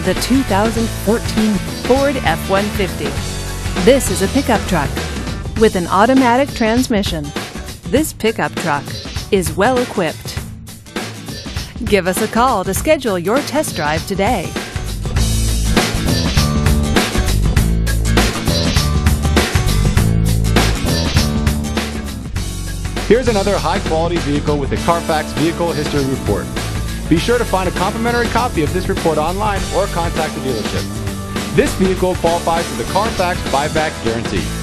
the 2014 Ford F-150. This is a pickup truck with an automatic transmission. This pickup truck is well equipped. Give us a call to schedule your test drive today. Here's another high-quality vehicle with the Carfax Vehicle History Report. Be sure to find a complimentary copy of this report online or contact the dealership. This vehicle qualifies for the Carfax Buyback Guarantee.